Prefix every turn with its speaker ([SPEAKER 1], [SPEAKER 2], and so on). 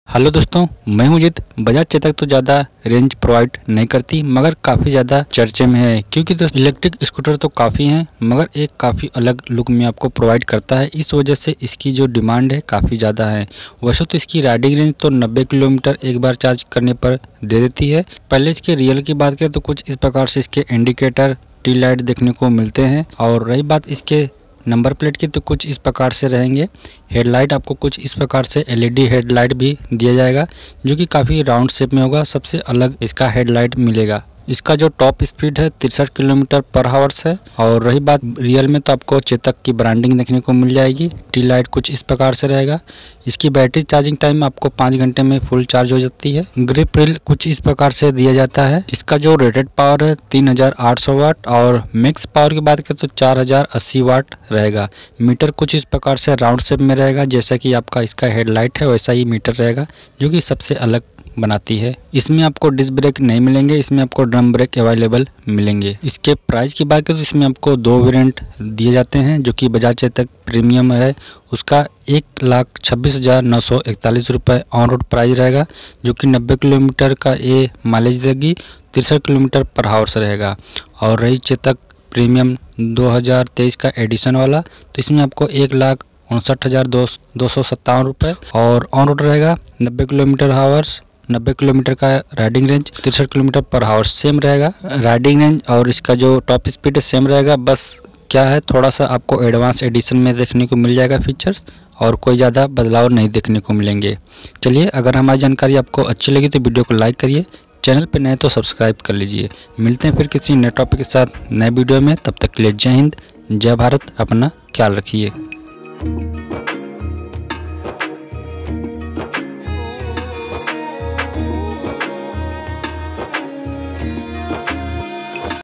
[SPEAKER 1] Hello दोस्तों, मैं हूं जित। बजाज चेतक तो ज़्यादा रेंज प्रोवाइड नहीं करती मगर काफ़ी ज़्यादा चर्चे में है, क्योंकि दोस्तों इलेक्ट्रिक स्कूटर तो काफ़ी हैं मगर एक काफ़ी अलग लुक में आपको प्रोवाइड करता है। इस वजह से इसकी जो डिमांड है काफ़ी ज़्यादा है। वैसे तो इसकी राइडिंग रेंज तो 90 किलोमीटर एक बार चार्ज करने पर दे देती है। पहले इसके रियल की बात करें तो कुछ इस प्रकार से इसके इंडिकेटर, टी लाइट देखने को मिलते हैं। और रही बात इसके नंबर प्लेट की तो कुछ इस प्रकार से रहेंगे। हेडलाइट आपको कुछ इस प्रकार से एलईडी हेडलाइट भी दिया जाएगा, जो कि काफ़ी राउंड शेप में होगा। सबसे अलग इसका हेडलाइट मिलेगा। इसका जो टॉप स्पीड है 63 किलोमीटर पर हावर्स है। और रही बात रियल में तो आपको चेतक की ब्रांडिंग देखने को मिल जाएगी। टी लाइट कुछ इस प्रकार से रहेगा। इसकी बैटरी चार्जिंग टाइम आपको 5 घंटे में फुल चार्ज हो जाती है। ग्रिप रिल कुछ इस प्रकार से दिया जाता है। इसका जो रेटेड पावर है 3800 वाट और मैक्स पावर की बात करें तो 4080 वाट रहेगा। मीटर कुछ इस प्रकार से राउंड शेप में रहेगा, जैसा कि आपका इसका हेडलाइट है वैसा ही मीटर रहेगा, जो कि सबसे अलग बनाती है। इसमें आपको डिस्क ब्रेक नहीं मिलेंगे, इसमें आपको ड्रम ब्रेक अवेलेबल मिलेंगे। इसके प्राइस की बात करें तो इसमें आपको 2 वेरिएंट दिए जाते हैं, जो कि बजाज चेतक प्रीमियम है। उसका 1,26,941 रुपये ऑन रोड प्राइस रहेगा, जो कि 90 किलोमीटर का ये माइलेज देगी। 63 किलोमीटर पर हावर्स रहेगा। और रही चेतक प्रीमियम 2023 का एडिशन वाला, तो इसमें आपको 1,59,257 रुपये और ऑन रोड रहेगा। 90 किलोमीटर हावर्स, 90 किलोमीटर का राइडिंग रेंज, 63 किलोमीटर पर हावर सेम रहेगा राइडिंग रेंज। और इसका जो टॉप स्पीड है सेम रहेगा। बस क्या है, थोड़ा सा आपको एडवांस एडिशन में देखने को मिल जाएगा फीचर्स, और कोई ज़्यादा बदलाव नहीं देखने को मिलेंगे। चलिए, अगर हमारी जानकारी आपको अच्छी लगी तो वीडियो को लाइक करिए, चैनल पर नए तो सब्सक्राइब कर लीजिए। मिलते हैं फिर किसी नए टॉपिक के साथ नए वीडियो में। तब तक के लिए जय हिंद, जय भारत। अपना ख्याल रखिए।